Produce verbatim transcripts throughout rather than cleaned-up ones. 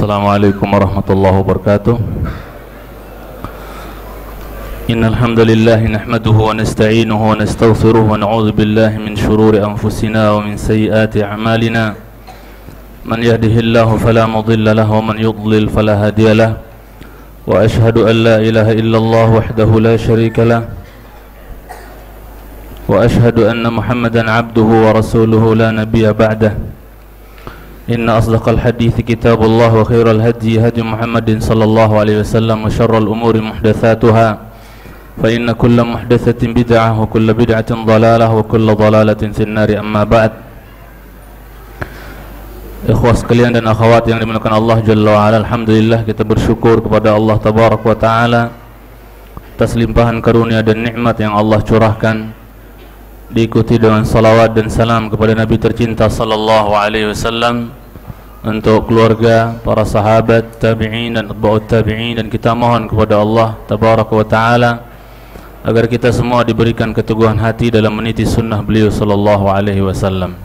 Assalamualaikum warahmatullahi wabarakatuh. Innal hamdalillah nahmaduhu wa nasta'inuhu wa nastaghfiruh wa na'udzu billahi min shururi anfusina wa min sayyiati a'malina. Man yahdihillahu fala mudilla lahu wa man yudlil fala hadiya lahu. Wa ashhadu an la ilaha illallah wahdahu la syarika lahu. Wa ashhadu anna Muhammadan 'abduhu wa rasuluhu la nabiyya ba'dahu. Inna asdaqal hadithi kitabullah wa khairal hadi hadi Muhammadin sallallahu alaihi wasallam wa syarral umuri muhdatsatuha fa inna kulla muhdatsatin bid'ah wa kulla bid'atin dhalalah wa kulla dhalalatin fin-nari amma ba'd. Ikhwas sekalian dan akhwat yang dimuliakan Allah Jalla wa Ala, alhamdulillah kita bersyukur kepada Allah tabaraka wa taala atas limpahan karunia dan nikmat yang Allah curahkan, diikuti dengan salawat dan salam kepada Nabi tercinta sallallahu alaihi wasallam, untuk keluarga, para sahabat, tabi'in dan atba'ut tabi'in, dan kita mohon kepada Allah tabaraka wa taala agar kita semua diberikan keteguhan hati dalam meniti sunnah beliau sallallahu alaihi wasallam.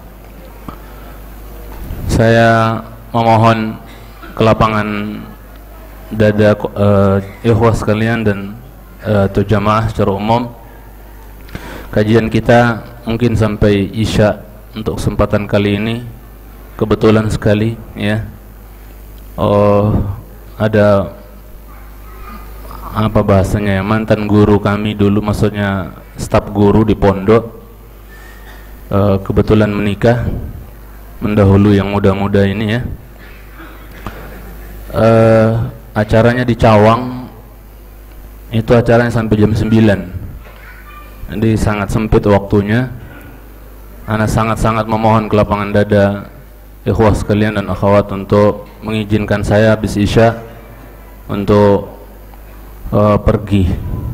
Saya memohon kelapangan dada uh, ikhwas sekalian dan uh, atau jamaah secara umum. Kajian kita mungkin sampai Isya untuk kesempatan kali ini. Kebetulan sekali ya. Oh, ada apa bahasanya ya, mantan guru kami dulu, maksudnya staf guru di pondok, uh, kebetulan menikah, mendahului yang muda-muda ini ya. Uh, acaranya di Cawang, itu acaranya sampai jam sembilan. Jadi sangat sempit waktunya. Ana sangat-sangat memohon kelapangan dada ikhwas sekalian dan akhwat untuk mengizinkan saya habis Isya untuk uh, pergi.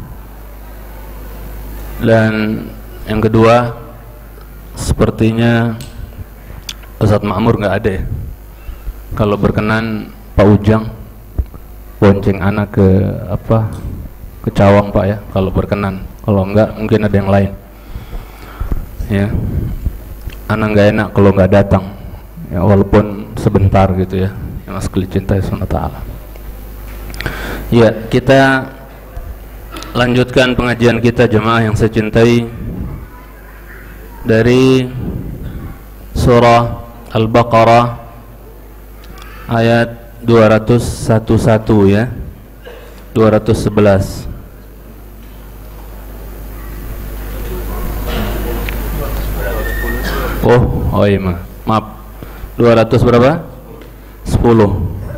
Dan yang kedua, sepertinya Ustadz Ma'mur nggak ada ya. Kalau berkenan Pak Ujang bonceng anak ke apa ke Cawang Pak ya, kalau berkenan. Kalau enggak mungkin ada yang lain ya. Anak nggak enak kalau nggak datang ya, walaupun sebentar gitu ya, yang sekali cintai sunnah ta'ala. Ya, kita lanjutkan pengajian kita jemaah yang saya cintai dari surah Al-Baqarah ayat dua ratus sebelas ya, dua ratus sebelas. Oh, oh iya ma. Maaf. dua ratus berapa? sepuluh.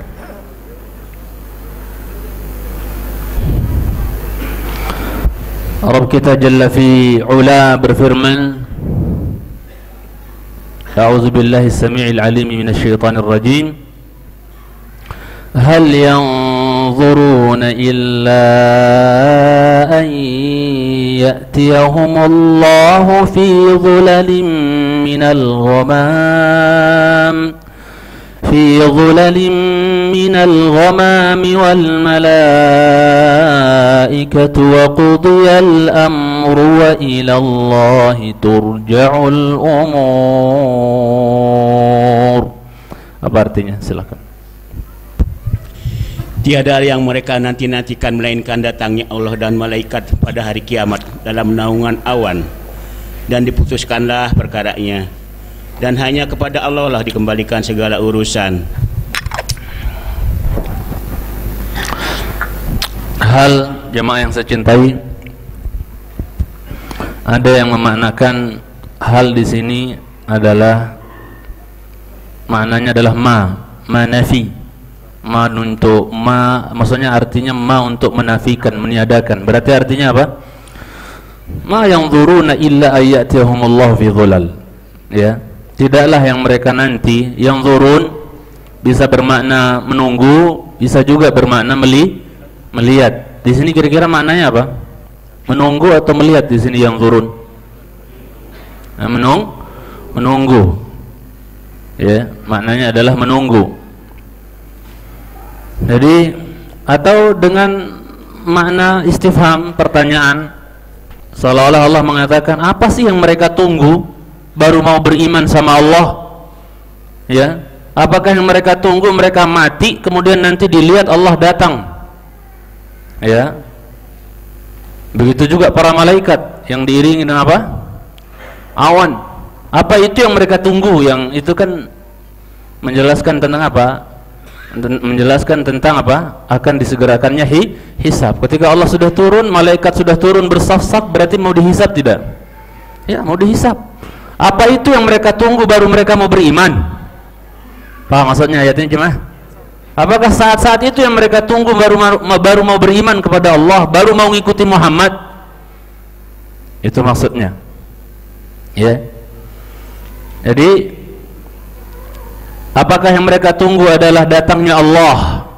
Rabb kita Jalla fi Ula berfirman, A'udzu billahi as-sami'il 'alim minasy syaithanir rajim. Hal yanzuruna illa an ya'tiyahumullahu fi dhulalin minal ghamam fi dhulalin minal ghamam wal malaikatu wa qudiyal amru wa ila Allahi turja'ul umur. Apa artinya? Silakan. Tiada yang mereka nanti-nantikan melainkan datangnya Allah dan malaikat pada hari kiamat dalam naungan awan, dan diputuskanlah perkaranya, dan hanya kepada Allah lah dikembalikan segala urusan. Hal jemaah yang saya cintai, ada yang memaknakan hal di sini adalah maknanya adalah ma, ma nafi. Ma untuk ma, maksudnya artinya ma untuk menafikan, meniadakan. Berarti artinya apa? Ma yanzuruna illa ayyatihumullahu fi dhulal. Ya, tidaklah yang mereka nanti, yang zurun bisa bermakna menunggu, bisa juga bermakna meli, melihat. Di sini kira-kira maknanya apa? Menunggu atau melihat di sini yang zurun? Nah, menung, menunggu. Ya, maknanya adalah menunggu. Jadi atau dengan makna istifham, pertanyaan, seolah-olah Allah mengatakan, apa sih yang mereka tunggu baru mau beriman sama Allah? Ya, Apakah yang mereka tunggu mereka mati kemudian nanti dilihat Allah datang? Ya. Begitu juga para malaikat yang diiringi dengan apa? Awan. Apa itu yang mereka tunggu? Yang itu kan menjelaskan tentang apa? Menjelaskan tentang apa? Akan disegerakannya hi, hisab. Ketika Allah sudah turun, malaikat sudah turun bersaf-saf, berarti mau dihisab tidak? Ya, mau dihisab. Apa itu yang mereka tunggu baru mereka mau beriman? Paham maksudnya ayat ini cuma? Apakah saat-saat itu yang mereka tunggu baru baru mau beriman kepada Allah, baru mau mengikuti Muhammad? Itu maksudnya. Ya. Jadi apakah yang mereka tunggu adalah datangnya Allah?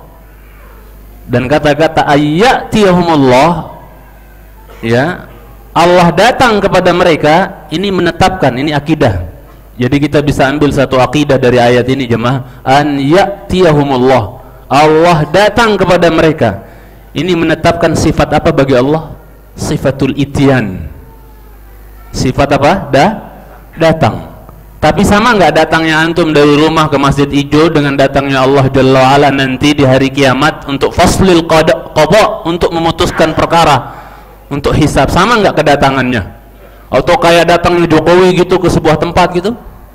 Dan kata-kata ayyatiyahumullah, ya, Allah datang kepada mereka, ini menetapkan, ini akidah. Jadi kita bisa ambil satu akidah dari ayat ini jemaah, an ya'tiyahumullah, Allah datang kepada mereka. Ini menetapkan sifat apa bagi Allah? Sifatul ityan. Sifat apa? Da datang. Tapi sama nggak datangnya antum dari rumah ke Masjid Ijo dengan datangnya Allah Jalla wa'ala nanti di hari kiamat untuk faslil qada, qada, untuk memutuskan perkara, untuk hisab? Sama nggak kedatangannya? Atau kayak datangnya Jokowi gitu ke sebuah tempat gitu?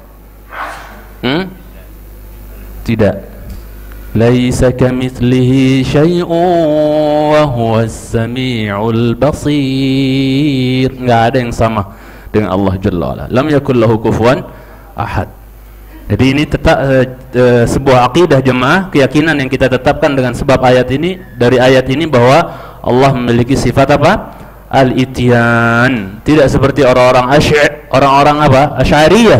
Hmm? Tidak. Laisa kamitslihi syai'un wa huwas sami'ul basir. Enggak ada yang sama dengan Allah Jalla wa'ala. Lam yakul lahu kufuwan ahad. Jadi ini tetap uh, uh, sebuah akidah jemaah, keyakinan yang kita tetapkan dengan sebab ayat ini, dari ayat ini bahwa Allah memiliki sifat apa? Al-ityan. Tidak seperti orang-orang Asy'ari, orang-orang apa? Asy'ariyah.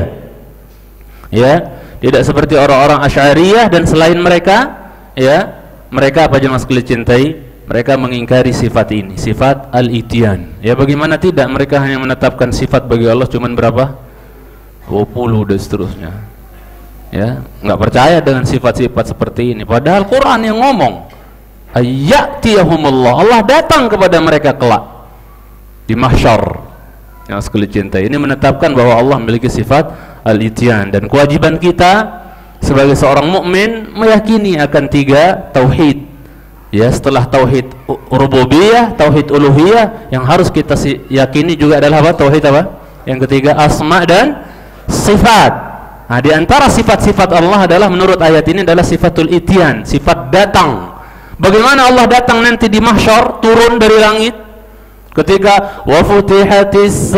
Ya, tidak seperti orang-orang Asy'ariyah dan selain mereka, ya, mereka apa jemaah sekalian cintai? Mereka mengingkari sifat ini, sifat al-ityan. Ya, bagaimana tidak? Mereka hanya menetapkan sifat bagi Allah cuman berapa? dua puluh dan seterusnya. Ya, enggak percaya dengan sifat-sifat seperti ini. Padahal Quran yang ngomong, ayyatiyahumullah, Allah datang kepada mereka kelak di mahsyar. Yang sekali cinta, ini menetapkan bahwa Allah memiliki sifat al-ityan, dan kewajiban kita sebagai seorang mukmin meyakini akan tiga tauhid. Ya, setelah tauhid rububiyah, tauhid uluhiyah, yang harus kita yakini juga adalah apa? Tauhid apa? Yang ketiga asma dan sifat. Nah, di antara sifat-sifat Allah adalah menurut ayat ini adalah sifatul ityan, sifat datang. Bagaimana Allah datang nanti di mahsyar, turun dari langit? Ketika wa futihatis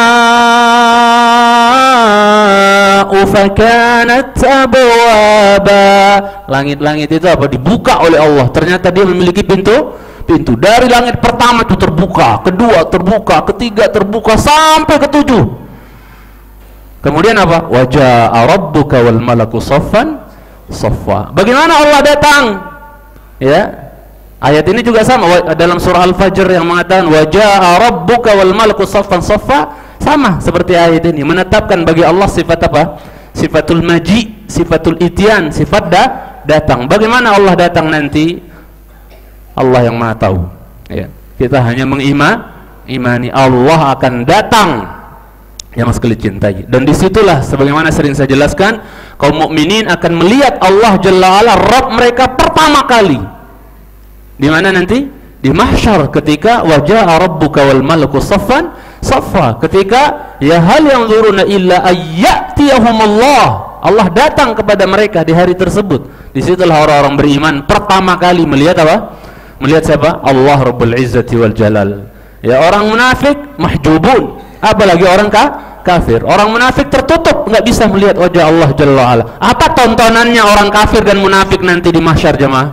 samaa'u fakanat abwaba, langit-langit itu apa? Dibuka oleh Allah. Ternyata dia memiliki pintu, pintu dari langit pertama itu terbuka, kedua terbuka, ketiga terbuka, sampai ketujuh. Kemudian apa? Waja'a rabbuka wal malaku saffan saffa. Bagaimana Allah datang? Ya, ayat ini juga sama dalam surah Al-Fajr yang mengatakan waja'a rabbuka wal malaku saffan saffa, sama seperti ayat ini, menetapkan bagi Allah sifat apa? Sifatul maji, sifatul ityan, sifat da datang. Bagaimana Allah datang nanti? Allah yang Maha tahu. Ya, kita hanya mengimani Allah akan datang, yang sekali cintai. Dan disitulah sebagaimana sering saya jelaskan, kaum mukminin akan melihat Allah Jalla wa'ala, Rabb mereka pertama kali. Di mana nanti? Di mahsyar, ketika waja'a rabbuka wal malaku saffan saffa, ketika ya hal yang yanzuruna illa ayyatiyahumullah, Allah datang kepada mereka di hari tersebut. Disitulah orang-orang beriman pertama kali melihat apa? Melihat siapa? Allah Rabbul Izzati wal Jalal. Ya, orang munafik mahjubun, apalagi orang ka kafir. Orang munafik tertutup, nggak bisa melihat wajah Allah Jalla wa'ala. Apa tontonannya orang kafir dan munafik nanti di mahsyar jemaah?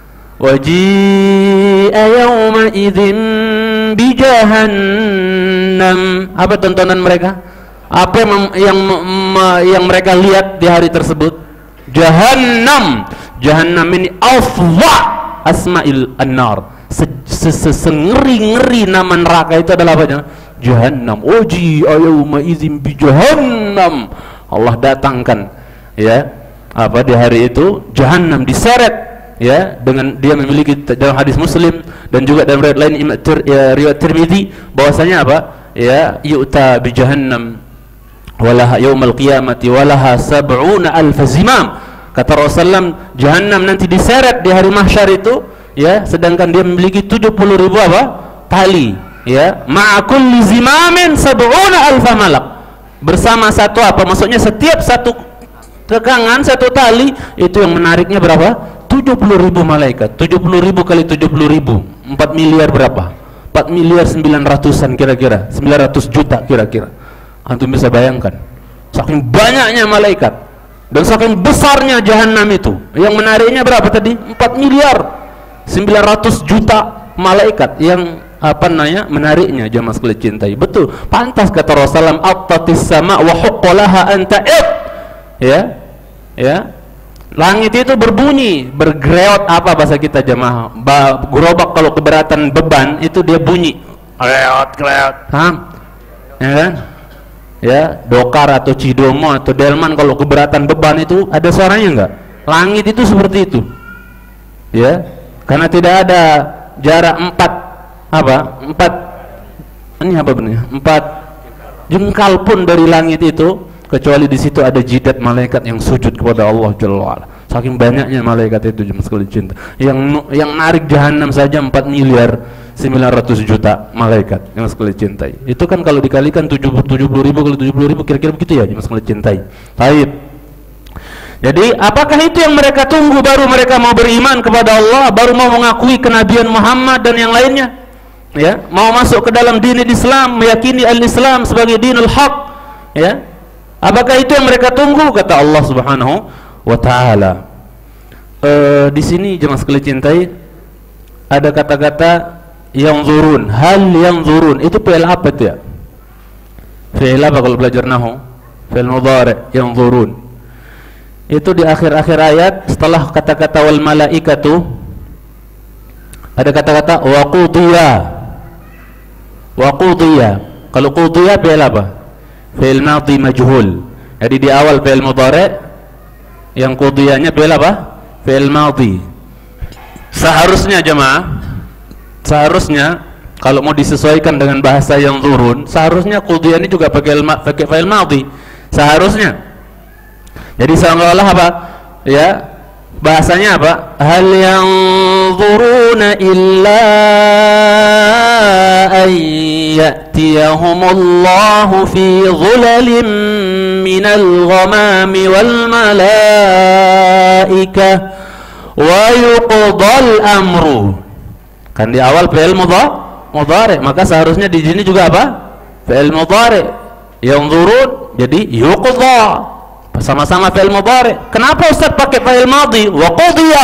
Waji'a yawma idzin bi jahannam. Apa tontonan mereka? Apa yang yang, yang mereka lihat di hari tersebut? Jahannam. Jahannam ini afwa asma'il an-nar. Sengeri-ngeri nama neraka itu adalah apa? Jahannam. Waji'a yawma idzin bi jahannam. Allah datangkan, ya, apa di hari itu Jahannam diseret, ya, dengan dia memiliki dalam hadis Muslim dan juga dalam riwayat lain ya, riwayat Tirmidzi, bahwasanya apa? Ya, yu'ta bi jahannam walaha yaumal qiyamati walaha sab'una alf zimam. Kata Rasulullah, Jahannam nanti diseret di hari mahsyar itu, ya, sedangkan dia memiliki tujuh puluh ribu apa? Tali, ya. Ma'a kulli zimamin sab'una alfa malak. Bersama satu apa? Maksudnya setiap satu tegangan, satu tali itu yang menariknya berapa? tujuh puluh ribu malaikat. tujuh puluh ribu kali tujuh puluh ribu, empat miliar berapa? empat miliar sembilan ratusan kira-kira, sembilan ratus juta kira-kira. Antum bisa bayangkan, saking banyaknya malaikat dan saking besarnya Jahannam itu, yang menariknya berapa tadi? empat miliar sembilan ratus juta malaikat yang apa namanya menariknya. Jamaah sekalian cintai, betul, pantas kata Rasulullah, attatis sama wa huqqalaha anta id, ya, ya, langit itu berbunyi, bergreot, apa bahasa kita jamaah, ba, gerobak kalau keberatan beban itu dia bunyi, greot greot, paham, ya kan? Ya, Dokar atau Cidomo atau Delman kalau keberatan beban itu ada suaranya enggak? Langit itu seperti itu, ya, karena tidak ada jarak empat apa? Empat ini apa benar? Empat jengkal pun dari langit itu, kecuali di situ ada jidat malaikat yang sujud kepada Allah Jalla wa'ala. Saking banyaknya malaikat itu, jemaah sekalian cinta. Yang yang narik Jahannam saja empat miliar sembilan ratus juta malaikat, jemaah sekalian cintai. Itu kan kalau dikalikan tujuh puluh ribu kali tujuh puluh ribu, kira-kira begitu ya, jemaah sekalian cintai. Baik. Jadi apakah itu yang mereka tunggu baru mereka mau beriman kepada Allah, baru mau mengakui kenabian Muhammad dan yang lainnya? Ya, mau masuk ke dalam din Islam, meyakini al-Islam sebagai dinul haq, ya. Apakah itu yang mereka tunggu? Kata Allah Subhanahu wa taala. Uh, di sini jemaah sekalian cintai, ada kata-kata yang zurun, hal yang zurun, itu fi'il apa itu ya? Fi'il apa kalau belajar nahwu? Fi'il mudhari' yang zurun. Itu di akhir-akhir ayat setelah kata-kata wal malaikatu ada kata-kata wa qudiya. Wa qudiya. Kalau qudiya fi'il apa? Fi'il madhi majhul. Jadi di awal fi'il mudhari', yang qudiyanya fi'il apa? Fi'il madhi. Seharusnya jemaah, seharusnya kalau mau disesuaikan dengan bahasa yang zurun, seharusnya qudiyah ini juga pakai pakai fi'il madhi. Seharusnya. Jadi seolah-olah apa? Ya, bahasanya apa? Hal yanzuruna illa an ya'tiyahumullahu fi dhulalin minal ghamami wal malaikah wa yuqdal amru. Kan di awal fi'il mudhari', maka seharusnya di sini juga apa? Fi'il mudhari'. Yanzurun jadi yuqdha. Sama-sama fi'il mudhari'. Kenapa Ustaz pakai fi'il madhi? Wa qudiya.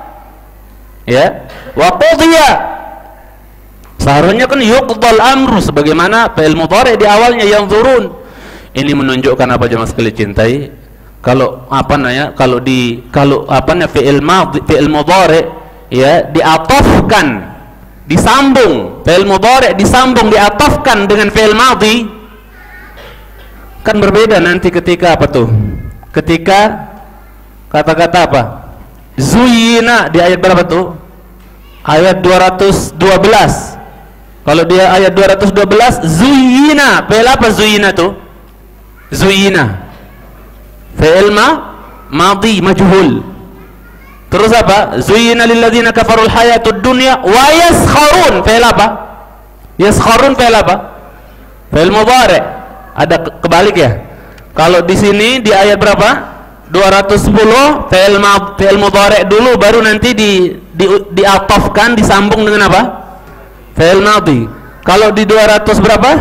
Ya, wa qudiya. Seharusnya kan yuqdal amru, sebagaimana fi'il mudhari' di awalnya yanzurun. Ini menunjukkan apa jemaah sekalian cintai? Kalau apa namanya? Kalau di kalau apa namanya fi'il madhi, fi'il mudhari', ya, diatofkan, disambung, fi'il mudhari' disambung, diatofkan dengan fi'il madhi, kan berbeda nanti ketika apa tuh? Ketika kata-kata apa? Zuyina di ayat berapa tuh? Ayat dua ratus dua belas. Kalau dia ayat dua ratus dua belas, zuyina, fi'il apa zuyina tuh? Zuyina. Fi'il ma madhi majhul. Terus apa? Zuyina lilladzina kafarul hayatud dunya wa yaskharun. Fi'il apa? Yaskharun fi'il apa? Fi'il mudhari'. Ada kebalik ya? Kalau di sini di ayat berapa? dua ratus sepuluh fi'il fi'il mudhari' dulu, baru nanti di di diatofkan, disambung dengan apa? Fi'il madhi. Kalau di dua ratus berapa?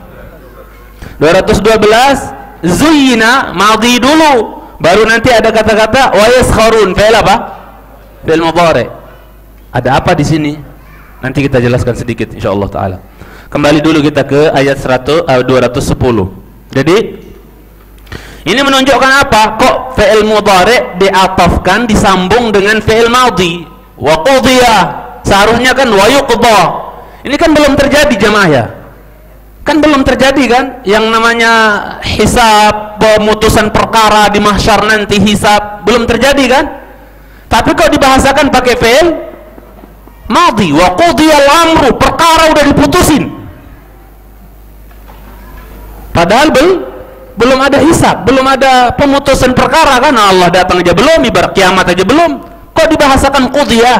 dua ratus dua belas zuyina madhi dulu, baru nanti ada kata-kata wa yaskharun fi'il apa? Fi'il mudhari'. Ada apa di sini? Nanti kita jelaskan sedikit insyaallah taala. Kembali dulu kita ke ayat seratus, uh, dua ratus sepuluh. Jadi ini menunjukkan apa? Kok fi'il mudhari' diatafkan, disambung dengan fi'il madhi. Wa qudiya. Seharusnya kan wa yuqdha. Ini kan belum terjadi jemaah ya. Kan belum terjadi kan yang namanya hisab, pemutusan perkara di mahsyar nanti, hisab belum terjadi kan? Tapi kok dibahasakan pakai fi'il madhi, wa qudiyal amru, perkara udah diputusin. Padahal bel, belum ada hisab, belum ada pemutusan perkara kan, Allah datang aja belum, ibarat kiamat aja belum, kok dibahasakan qudiyah?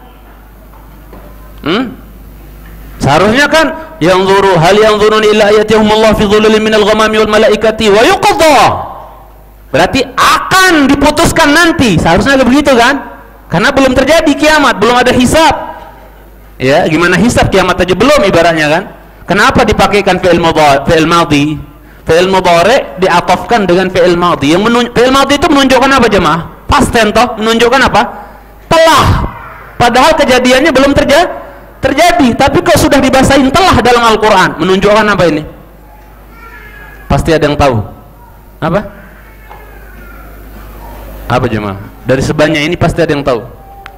Hmm? Seharusnya kan yang zuru hal yang zurun illa ayatihumullah fi dhululin minal ghamami wal malaikati wa yuqadha. Berarti akan diputuskan nanti. Seharusnya begitu kan? Karena belum terjadi kiamat, belum ada hisab. Ya, gimana hisab kiamat aja belum ibaratnya kan? Kenapa dipakaikan fi'il mudhari? Fi'il madhi. Fi'il mudhari diatofkan dengan fi'il madhi. Yang menunjuk fi'il madhi itu menunjukkan apa jemaah? Past tense toh, menunjukkan apa? Telah. Padahal kejadiannya belum terjadi. Terjadi, tapi kok sudah dibahasain telah dalam Al-Qur'an? Menunjukkan apa ini? Pasti ada yang tahu. Apa? Apa jemaah? Dari sebanyak ini pasti ada yang tahu.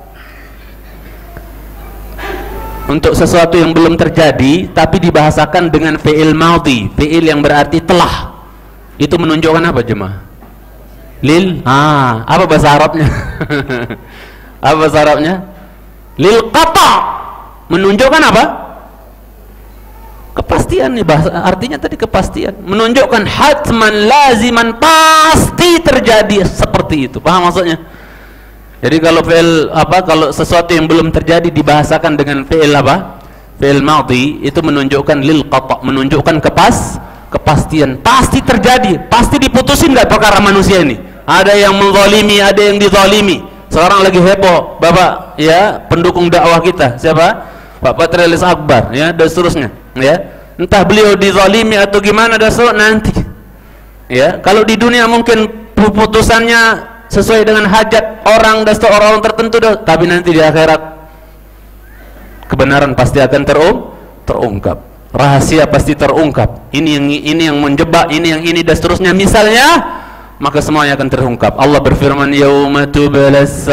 Untuk sesuatu yang belum terjadi tapi dibahasakan dengan fi'il madhi, fi'il yang berarti telah, itu menunjukkan apa jemaah? Lil, ah, apa bahasa Arabnya? Apa bahasa Arabnya? Lil qata, menunjukkan apa? Kepastian nih, bahasa artinya tadi kepastian, menunjukkan hatman laziman, pasti terjadi seperti itu. Paham maksudnya? Jadi kalau fi'il apa, kalau sesuatu yang belum terjadi dibahasakan dengan fi'il apa? Fi'il madhi, itu menunjukkan lil qata, menunjukkan kepas kepastian, pasti terjadi, pasti diputusin enggak perkara manusia ini. Ada yang menzalimi, ada yang dizalimi. Sekarang lagi heboh, Bapak ya, pendukung dakwah kita, siapa? Pak Patrialis Akbar ya, dan seterusnya ya. Entah beliau dizalimi atau gimana, dan nanti ya, kalau di dunia mungkin putusannya sesuai dengan hajat orang dan orang-orang tertentu, tapi nanti di akhirat kebenaran pasti akan terung, terungkap, rahasia pasti terungkap, ini yang ini yang menjebak, ini yang ini dan seterusnya misalnya, maka semuanya akan terungkap. Allah berfirman, yauma tubalas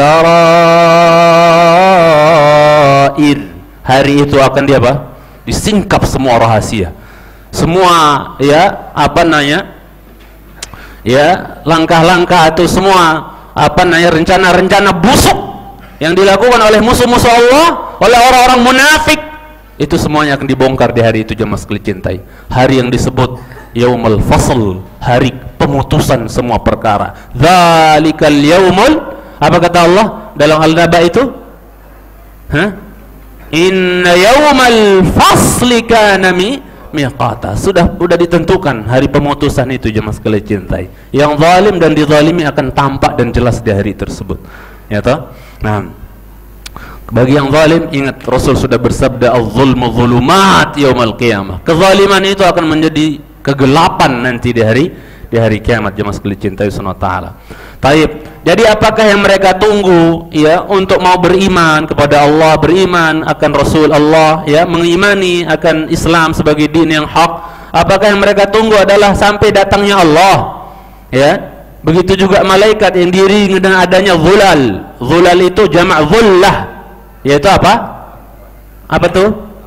sarair, hari itu akan dia apa? Disingkap semua rahasia, semua ya apa namanya ya, langkah-langkah atau semua apa namanya rencana-rencana busuk yang dilakukan oleh musuh-musuh Allah, oleh orang-orang munafik, itu semuanya akan dibongkar di hari itu jemaah sekalian cintai. Hari yang disebut yaumul fasl, hari pemutusan semua perkara. Dzalikal yaumul, apa kata Allah dalam Al-Naba itu? Hah? Inna yaumal fasli kana miqata, sudah sudah ditentukan hari pemutusan itu jemaah sekalian cintai. Yang zalim dan dizalimi akan tampak dan jelas di hari tersebut. Ya toh? Nah, bagi yang zalim, ingat Rasul sudah bersabda, az-zulmu zulumat yaumal qiyamah. Kezaliman itu akan menjadi kegelapan nanti di hari di hari kiamat jemaah sekalian cintai subhanahu wa taala. Taib. Jadi apakah yang mereka tunggu ya untuk mau beriman kepada Allah, beriman akan Rasul Allah ya, mengimani akan Islam sebagai din yang hak? Apakah yang mereka tunggu adalah sampai datangnya Allah? Ya. Begitu juga malaikat yang diiringi dengan adanya zulal. Zulal itu jamak zullah. Yaitu apa? Apa tuh?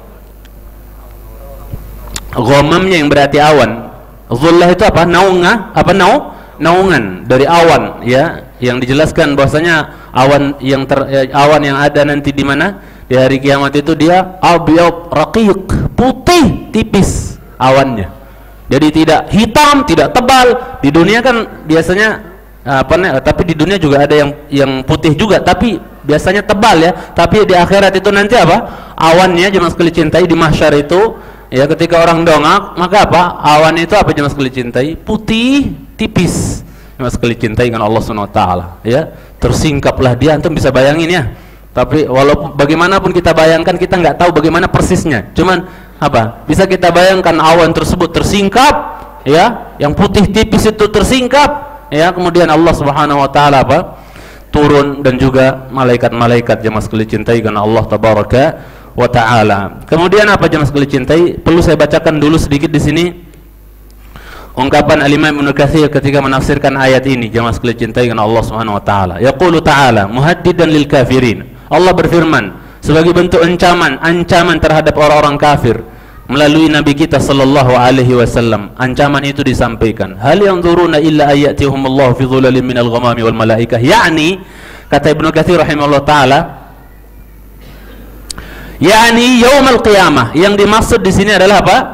Ghamamnya yang berarti awan. Zullah itu apa? Naunga, apa nau? Naungan dari awan ya, yang dijelaskan bahwasanya awan yang ter, eh, awan yang ada nanti di mana di hari kiamat itu dia abyad raqiq, putih tipis awannya. Jadi tidak hitam, tidak tebal. Di dunia kan biasanya apa nih, tapi di dunia juga ada yang yang putih juga, tapi biasanya tebal ya. Tapi di akhirat itu nanti apa? Awannya jemaah sekalian cintai di mahsyar itu ya, ketika orang dongak, maka apa? Awan itu apa jemaah sekalian cintai? Putih tipis. Jemaah sekalian cintai dengan Allah Subhanahu wa taala ya. Tersingkaplah dia, antum bisa bayangin ya. Tapi walaupun bagaimanapun kita bayangkan, kita nggak tahu bagaimana persisnya. Cuman apa? Bisa kita bayangkan awan tersebut tersingkap ya, yang putih tipis itu tersingkap ya, kemudian Allah Subhanahu wa taala apa? Turun, dan juga malaikat-malaikat jemaah sekalian cintai karena Allah tabaraka wa ta'ala. Kemudian apa jemaah sekalian cintai? Perlu saya bacakan dulu sedikit di sini ungkapan Al-Imam Ibnu Katsir ketika menafsirkan ayat ini jemaah sekalian cintai karena Allah Subhanahu wa taala. Yaqulu ta'ala muhaddidan lil kafirin. Allah berfirman sebagai bentuk ancaman, ancaman terhadap orang-orang kafir melalui nabi kita sallallahu alaihi wasallam. Ancaman itu disampaikan. Hal yanzuruna illa ayatihumullahu fi dhulalin minal ghamami wal malaikah. Yani kata Ibnu Katsir rahimahullah taala, yakni yaumul qiyamah, yang dimaksud di sini adalah apa?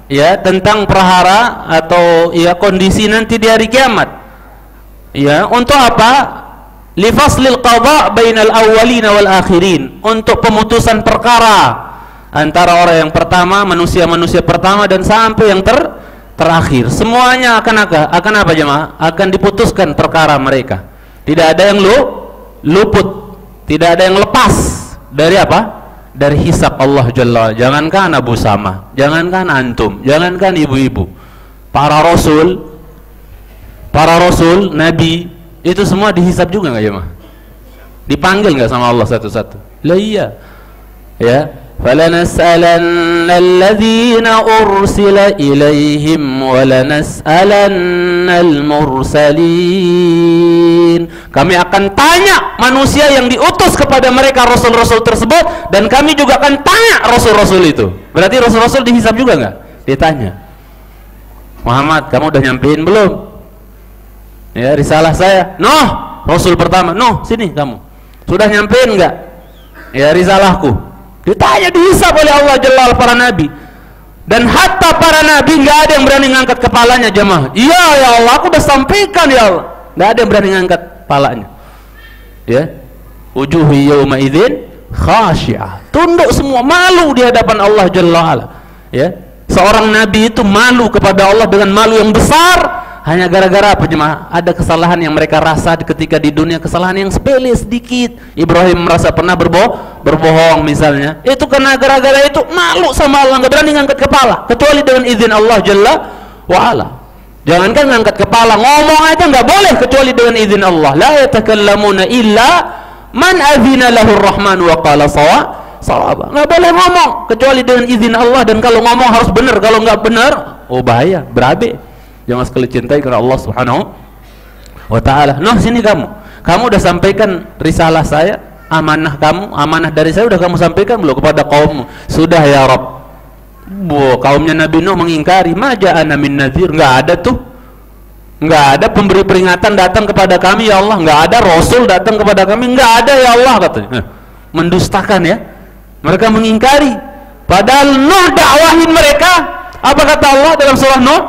ya tentang perhara atau ya kondisi nanti di hari kiamat. Ya, untuk apa? Li faslil qada bainal awwalin wal akhirin, untuk pemutusan perkara antara orang yang pertama, manusia-manusia pertama dan sampai yang ter terakhir. Semuanya akan apa? Akan apa jemaah? Akan diputuskan perkara mereka. Tidak ada yang lu luput, tidak ada yang lepas dari apa? Dari hisab Allah Jalla. Jangankan Abu Sama, jangankan antum, jangankan ibu-ibu, para rasul, para rasul, nabi, itu semua dihisab juga nggak jemaah? Dipanggil nggak sama Allah satu-satu? Lah iya, ya. فَلَنَسْأَلَنَّ الَّذِينَ أُرْسِلَ إِلَيْهِمْ وَلَنَسْأَلَنَّ الْمُرْسَلِينَ. Kami akan tanya manusia yang diutus kepada mereka rasul-rasul tersebut, dan kami juga akan tanya rasul-rasul itu. Berarti rasul-rasul dihisab juga nggak? Ditanya, Muhammad, kamu udah nyampein belum? Ya, risalah saya. Nuh, rasul pertama. Nuh, sini kamu. Sudah nyampein nggak? Ya, risalahku. Ditanya, dihisab oleh Allah Jalla para nabi. Dan hatta para nabi nggak ada yang berani ngangkat kepalanya jemaah. Iya ya Allah, aku udah sampaikan ya Allah. Nggak ada yang berani ngangkat kepalanya. Ya, wujuhu yawma idzin khashi'ah, tunduk semua, malu di hadapan Allah Jalla ala. Ya, seorang nabi itu malu kepada Allah dengan malu yang besar. Hanya gara-gara apa jemaah? Ada kesalahan yang mereka rasa ketika di dunia, kesalahan yang sepele sedikit. Ibrahim merasa pernah berbo berbohong misalnya. Itu karena gara-gara itu malu sama Allah, nggak berani ngangkat kepala kecuali dengan izin Allah Jalla wa ala. Jangankan ngangkat kepala, ngomong aja nggak boleh kecuali dengan izin Allah. La yatakallamuna illa man adzina lahu ar-rahman wa qala shawaba. Nggak boleh ngomong kecuali dengan izin Allah, dan kalau ngomong harus benar. Kalau nggak benar, oh bahaya, berabe. Jangan sekali cintai karena Allah Subhanahu wa ta'ala. Noh, sini kamu. Kamu udah sampaikan risalah saya, amanah kamu, amanah dari saya udah kamu sampaikan belum kepada kaummu? Sudah ya Rabb. Wow, kaumnya Nabi Nuh mengingkari. Ma ja'ana min nadhir. Enggak ada tuh. Enggak ada pemberi peringatan datang kepada kami ya Allah. Enggak ada rasul datang kepada kami. Enggak ada ya Allah, katanya. Mendustakan ya. Mereka mengingkari. Padahal Nuh dakwahin mereka. Apa kata Allah dalam surah Nuh?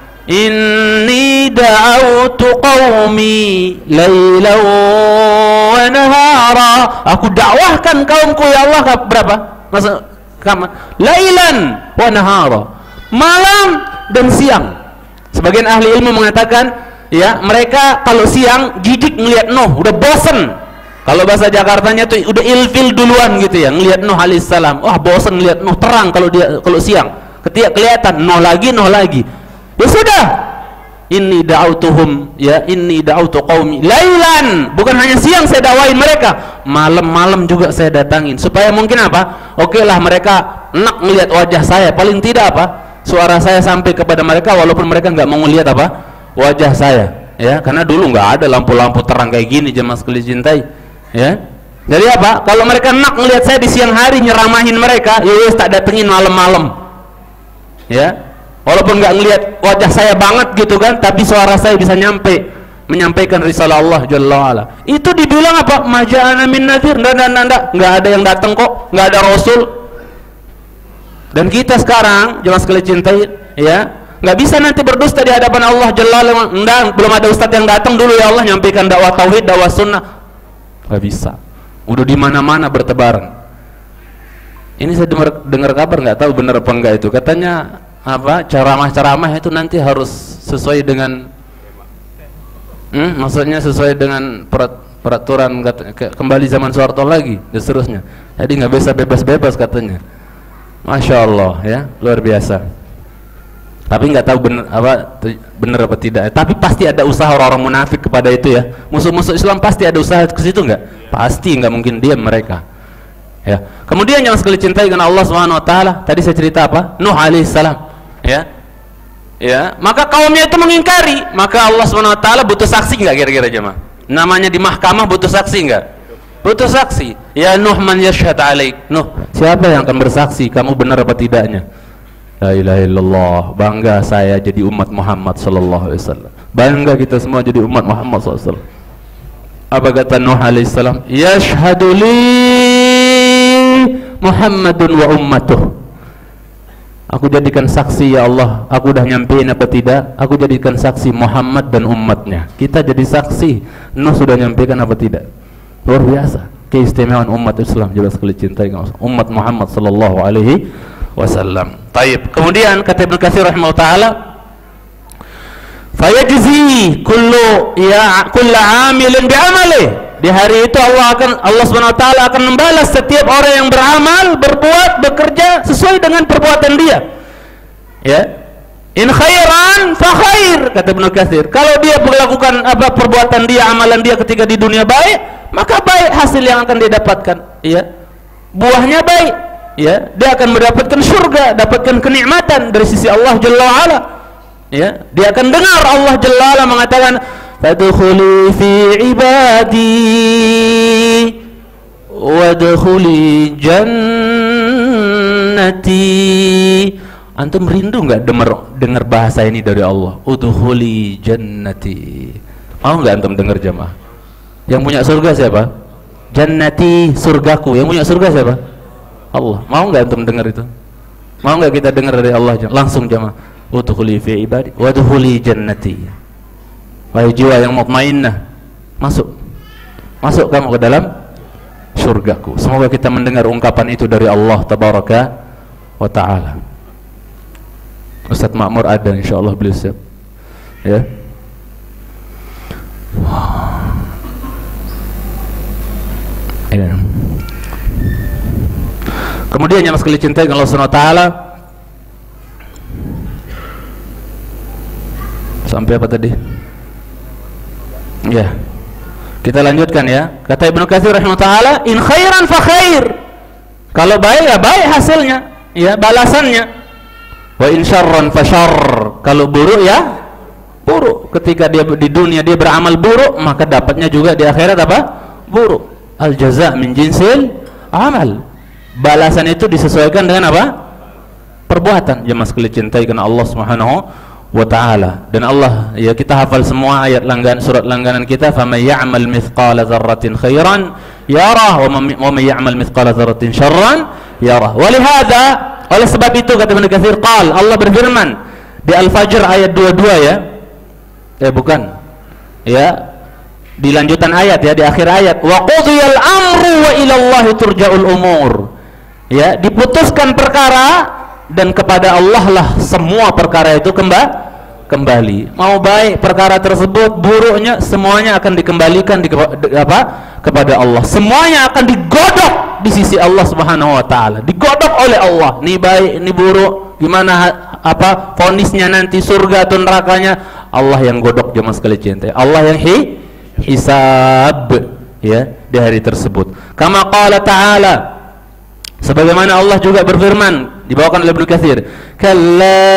Inni da'autu qaumi laylan wa nahara. Aku dakwahkan kaumku ya Allah. Berapa? Masa kapan? Lailan wa nahara, malam dan siang. Sebagian ahli ilmu mengatakan, ya, mereka kalau siang jijik ngelihat Nuh, udah bosen. Kalau bahasa Jakartanya tuh udah ilfil duluan gitu ya, ngelihat Nuh alaihissalam. Wah, bosen ngelihat Nuh terang kalau dia kalau siang. Ketika kelihatan Nuh lagi, Nuh lagi. Ya sudah, inni da'autuhum, ya inni da'autu qaumi lailan, bukan hanya siang saya dakwain mereka, malam-malam juga saya datangin, supaya mungkin apa? Oke lah, mereka enak melihat wajah saya, paling tidak apa? Suara saya sampai kepada mereka walaupun mereka nggak mau melihat apa? Wajah saya, ya, karena dulu nggak ada lampu-lampu terang kayak gini jemaah sekalian cintai, ya. Jadi apa? Kalau mereka enak melihat saya di siang hari nyeramahin mereka, ya wis tak datengin malam-malam, ya. Walaupun nggak ngelihat wajah saya banget gitu kan, tapi suara saya bisa nyampe, menyampaikan risalah Allah Jalla wa'ala. Itu dibilang apa? Maja'ana min nadhir. Nggak, nggak, nggak, nggak ada yang datang kok, nggak ada rasul. Dan kita sekarang, jemaah sekalian cintai, ya, nggak bisa nanti berdusta di hadapan Allah Jalla wa'ala. Nggak, belum ada ustadz yang datang dulu ya Allah nyampaikan dakwah tauhid, dakwah sunnah. Nggak bisa. Udah di mana-mana bertebaran. Ini saya dengar, dengar kabar, nggak tahu benar apa enggak itu. Katanya apa, ceramah-ceramah itu nanti harus sesuai dengan hmm, maksudnya sesuai dengan perat, peraturan kata, kembali zaman Soeharto lagi dan seterusnya. Jadi nggak bisa bebas-bebas katanya. Masya Allah ya, luar biasa. Tapi nggak tahu bener apa bener apa tidak. Tapi pasti ada usaha orang-orang munafik kepada itu ya. Musuh-musuh Islam pasti ada usaha ke situ nggak? Pasti, nggak mungkin diam mereka. Ya. Kemudian yang sekali cintai dengan Allah Subhanahu Wa Taala. Tadi saya cerita apa? Nuh alaihissalam. Ya, ya, maka kaumnya itu mengingkari, maka Allah subhanahu wa taala butuh saksi nggak kira-kira jemaah? Namanya di mahkamah butuh saksi nggak? Butuh saksi. Ya Nuh, man yashhad alaik. Nuh, siapa yang akan bersaksi kamu benar apa tidaknya? La ilaha illallah. Bangga saya jadi umat Muhammad sallallahu alaihi wasallam. Bangga kita semua jadi umat Muhammad sallallahu alaihi wasallam. Apa kata Nuh alaihissalam? Yashhadu li Muhammadun wa ummatuh. Aku jadikan saksi ya Allah, aku udah nyampein apa tidak? Aku jadikan saksi Muhammad dan umatnya. Kita jadi saksi, Nuh sudah nyampaikan apa tidak? Luar biasa keistimewaan umat Islam, jelas sekali cintai umat Muhammad sallallahu alaihi wasallam. Taib. Kemudian kata Ibnu Katsir rahimahullah taala, fayajzi kullu ya kullu amilin bi'amalihi. Di hari itu Allah akan Allah Subhanahu wa taala akan membalas setiap orang yang beramal, berbuat, bekerja sesuai dengan perbuatan dia. Ya. In khairan fa khair, kata Ibnu Katsir. Kalau dia melakukan apa perbuatan dia, amalan dia ketika di dunia baik, maka baik hasil yang akan dia dapatkan, ya. Buahnya baik, ya. Dia akan mendapatkan surga, dapatkan kenikmatan dari sisi Allah Jalla wa Ala. Ya, dia akan dengar Allah Jalla wa Ala mengatakan fadkhuli fi ibadi wadkhuli jannati. Antum rindu enggak dengar dengar bahasa ini dari Allah? Udkhuli jannati. Mau enggak antum dengar jemaah? Yang punya surga siapa? Jannati, surgaku. Yang punya surga siapa? Allah. Mau enggak antum dengar itu? Mau enggak kita dengar dari Allah langsung jemaah? Udkhuli fi ibadi wadkhuli jannati. Wahai jiwa yang mutmainnah, masuk masuk kamu ke dalam surgaku. Semoga kita mendengar ungkapan itu dari Allah tabaraka wa ta'ala. Ustaz Ma'mur ada insyaallah beliau siap, ya. Ya. Kemudian yang sekali cintai Allah Subhanahu wa taala, sampai apa tadi? Ya, kita lanjutkan ya. Kata Ibnu Katsir rahimahullah taala, in khairan fa khair. Kalau baik ya baik hasilnya, ya balasannya. Wa in syarran fa syarr. Kalau buruk ya buruk. Ketika dia di dunia dia beramal buruk, maka dapatnya juga di akhirat apa? Buruk. Al jazaa min jinsil amal. Balasan itu disesuaikan dengan apa? Perbuatan. Jemaah sekalian cintai karena Allah Subhanahu wa ta'ala. Dan Allah, ya kita hafal semua ayat langganan surat langganan kita, faman ya'mal mithqala dzarratin khairan yarah wa man ya'mal mithqala dzarratin syarran yarah. Walihada, oleh sebab itu kata Ibnu Katsir, qal Allah berfirman di Al-Fajr ayat dua puluh dua ya. Eh bukan. Ya. Di lanjutan ayat ya, di akhir ayat, wa qudiyal amru wa ila Allahi turja'ul umur. Ya, diputuskan perkara dan kepada Allah lah semua perkara itu kembali kembali. Mau baik perkara tersebut, buruknya semuanya akan dikembalikan di, di, apa? kepada Allah. Semuanya akan digodok di sisi Allah Subhanahu wa taala. Digodok oleh Allah. Ini baik, ini buruk. Gimana apa vonisnya nanti, surga atau nerakanya? Allah yang godok jemaah sekalian cinta. Allah yang hi, hisab ya di hari tersebut. Kama qala ta'ala, sebagaimana Allah juga berfirman, dibawakan oleh Ibnu Katsir, kalla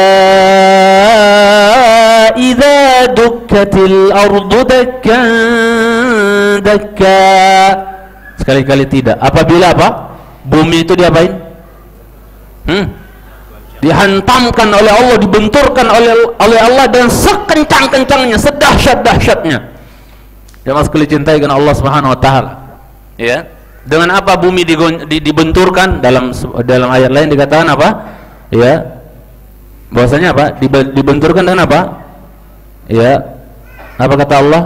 idza dukkatil ardu dakkan dakka. Sekali-kali tidak. Apabila apa? Bumi itu diapain? Hmm? Dihantamkan oleh Allah, dibenturkan oleh oleh Allah dan sekencang-kencangnya, sedahsyat-dahsyatnya. Jemaah sekalian cintai karena Allah Subhanahu wa taala. Ya. Dengan apa bumi dibenturkan? Dalam dalam ayat lain dikatakan apa? Ya. Bahwasanya apa? Dibenturkan dengan apa? Ya. Apa kata Allah?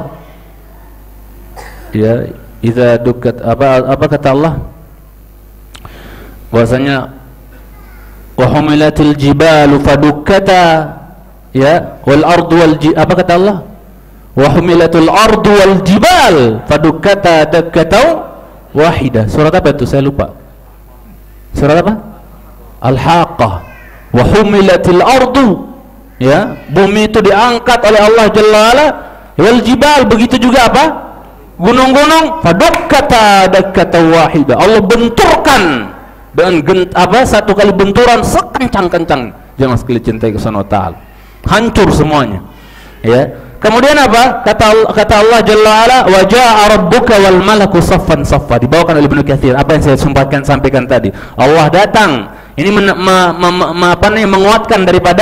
Ya, idza dukkat apa apa kata Allah? Bahwasanya wa humilatil jibalu fadukkata ya wal ardu wal apa kata Allah? Wa humilatul ardu wal jibal fadukkata dakkatau wahidah. Surat apa itu? Saya lupa. Surat apa? Al-Haqqah. Wa humilatil ardu, ya, bumi itu diangkat oleh Allah Jalla wa'ala, wal jibal, begitu juga apa? Gunung-gunung, fadukkata dakkatau wahidah. Allah benturkan dengan gent, apa? Satu kali benturan sekencang-kencang. Jangan sekali cintai Subhanahu wa taala. Hancur semuanya. Ya. Kemudian apa? Kata kata Allah Jalla wa'ala, wa jaa rabbuka wal malaku saffan saffa. Dibawakan oleh Ibnu Katsir. Apa yang saya sampaikan sampaikan tadi. Allah datang. Ini men, ma, ma, ma, apa nih, menguatkan daripada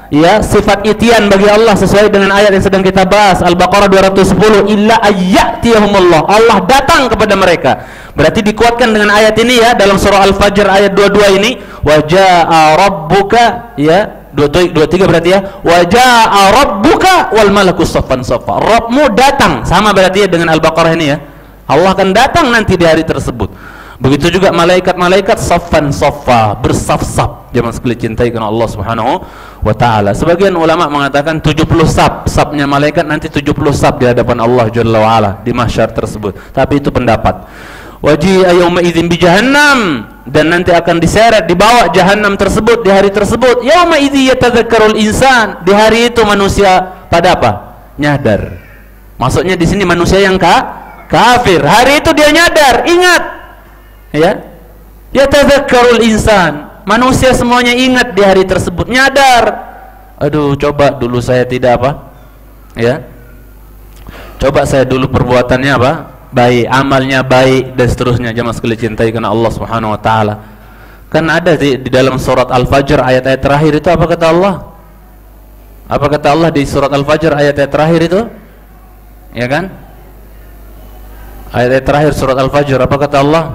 ya sifat itian bagi Allah sesuai dengan ayat yang sedang kita bahas, Al-Baqarah dua ratus sepuluh, illa ayyatiyahumullah, Allah datang kepada mereka. Berarti dikuatkan dengan ayat ini ya, dalam surah Al-Fajr ayat dua puluh dua ini, wa jaa rabbuka, ya dua puluh tiga berarti ya, wa jaa rabbuka wal malaku saffan saffa, Rabbmu datang, sama berarti ya dengan Al-Baqarah ini ya, Allah akan datang nanti di hari tersebut. Begitu juga malaikat-malaikat saffan saffa, bersaf-saf. Jemaah sekalian cintai karena Allah Subhanahu wa taala. Sebagian ulama mengatakan tujuh puluh saf, safnya malaikat nanti tujuh puluh saf di hadapan Allah Jalla wa ala di mahsyar tersebut. Tapi itu pendapat. Waji'a yauma idzin bi jahannam, dan nanti akan diseret dibawa jahannam tersebut di hari tersebut. Yauma idzi yatadzakkarul insan, di hari itu manusia pada apa? Nyadar. Maksudnya di sini manusia yang ka kafir. Hari itu dia nyadar, ingat. Ya, yatadzakkarul insan, manusia semuanya ingat di hari tersebut, nyadar, aduh coba dulu saya tidak apa ya, coba saya dulu perbuatannya apa baik, amalnya baik dan seterusnya. Jemaah sekalian cintai karena Allah Subhanahu wa taala. Kan ada di, di dalam surat Al-Fajr ayat-ayat terakhir itu apa kata Allah? Apa kata Allah di surat Al-Fajr ayat-ayat terakhir itu? Ya kan? Ayat-ayat terakhir surat Al-Fajr apa kata Allah?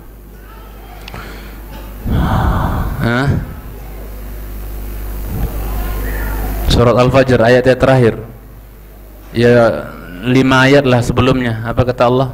Hah? Surat Al-Fajr ayat-ayat terakhir ya, lima ayat lah sebelumnya, apa kata Allah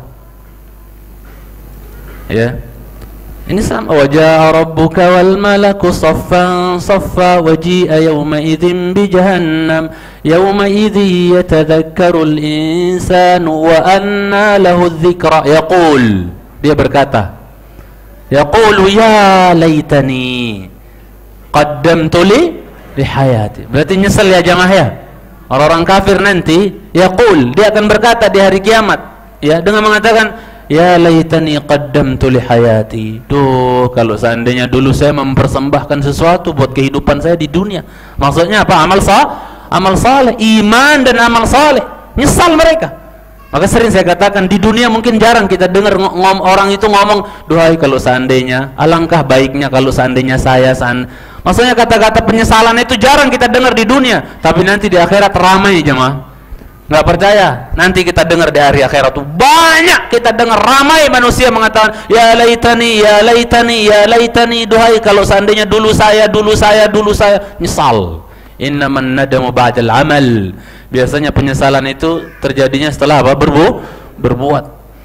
ya, ini sama, wajaa rabbuka wal malaku saffan saffa waji'a yawma idzin bi jahannam yawma idzi yatadzakkarul insanu wa anna lahu dzikra, yaqul, dia berkata, yaqulu ya laitani qaddamtu li li hayati. Berarti nyesel ya jamaah ya. Orang-orang kafir nanti yaqul, dia akan berkata di hari kiamat ya dengan mengatakan ya laitani qaddamtu li hayati. Duh, kalau seandainya dulu saya mempersembahkan sesuatu buat kehidupan saya di dunia. Maksudnya apa? Amal sah, amal saleh, iman dan amal saleh. Nyesal mereka. Maka sering saya katakan di dunia mungkin jarang kita dengar ngom orang itu ngomong, duhai kalau seandainya, alangkah baiknya kalau seandainya saya san. Maksudnya kata-kata penyesalan itu jarang kita dengar di dunia, tapi nanti di akhirat ramai jemaah. Nggak percaya? Nanti kita dengar di hari akhirat tuh banyak kita dengar ramai manusia mengatakan ya laitani, ya laitani, ya laitani, duhai kalau seandainya dulu saya, dulu saya, dulu saya. Nyesal. Innaman nadamu ba'dal amal. Biasanya penyesalan itu terjadinya setelah apa? Berbu berbuat.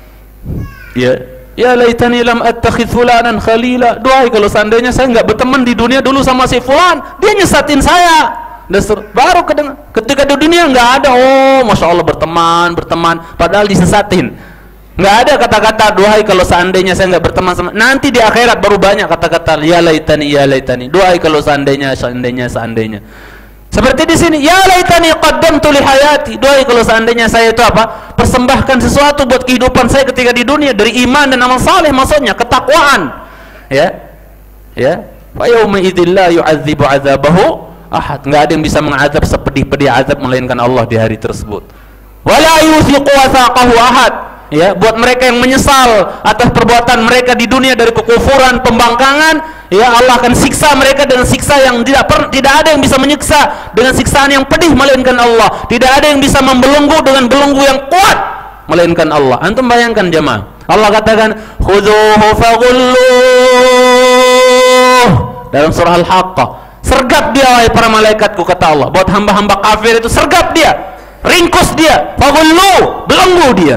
Ya, ya laitani lam attakhidh fulanan khalila. Duhai kalau seandainya saya enggak berteman di dunia dulu sama si fulan, dia nyesatin saya. Dasar, baru kedengar. Ketika di dunia enggak ada, oh masya Allah berteman, berteman, padahal disesatin. Enggak ada kata-kata duhai kalau seandainya saya enggak berteman sama. Nanti di akhirat baru banyak kata-kata ya laitani, ya laitani. Duhai kalau seandainya, seandainya, seandainya. Seperti di sini, ya laitani qaddamtu li hayati. Duhai kalau seandainya saya itu apa? Persembahkan sesuatu buat kehidupan saya ketika di dunia dari iman dan amal saleh, maksudnya ketakwaan. Ya. Ya. Fa yauma idzil la yu'adzibu 'adzabahu ahad. Enggak ada yang bisa mengazab sepedih-pedih azab melainkan Allah di hari tersebut. Wala yuthiqu wathaqahu ahad. Ya, buat mereka yang menyesal atas perbuatan mereka di dunia dari kekufuran, pembangkangan, ya Allah akan siksa mereka dengan siksa yang tidak per, tidak ada yang bisa menyiksa dengan siksaan yang pedih melainkan Allah. Tidak ada yang bisa membelenggu dengan belenggu yang kuat melainkan Allah. Antum bayangkan jemaah. Allah katakan, "Khudhuhu faghulluh." Dalam surah Al-Haqqah, sergap dia wahai para malaikatku, kata Allah. Buat hamba-hamba kafir itu sergap dia, ringkus dia, faghulluh, belenggu dia.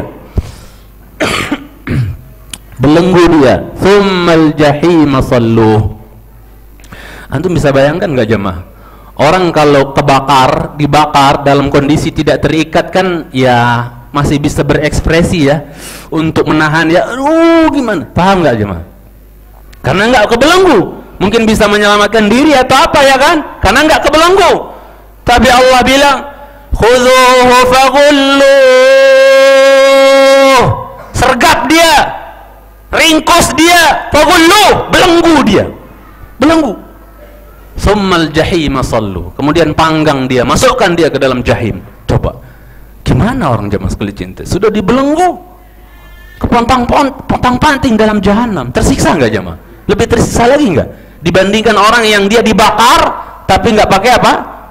Belenggu dia, tsummal jahim salluh. Antum bisa bayangkan enggak jemaah? Orang kalau kebakar, dibakar dalam kondisi tidak terikat kan ya masih bisa berekspresi ya untuk menahan ya, aduh gimana? Paham enggak jemaah? Karena enggak kebelenggu, mungkin bisa menyelamatkan diri atau apa ya kan? Karena enggak kebelenggu. Tapi Allah bilang, khudhuhu faghulluh. Sergap dia, ringkus dia, faghulluh, belenggu dia, belenggu. Tsummal jahim sallu, kemudian panggang dia, masukkan dia ke dalam jahim. Coba, gimana orang jamaah sekalian cinta? Sudah dibelenggu, kepontang-panting dalam jahanam, tersiksa enggak jamaah? Lebih tersiksa lagi enggak? Dibandingkan orang yang dia dibakar, tapi enggak pakai apa?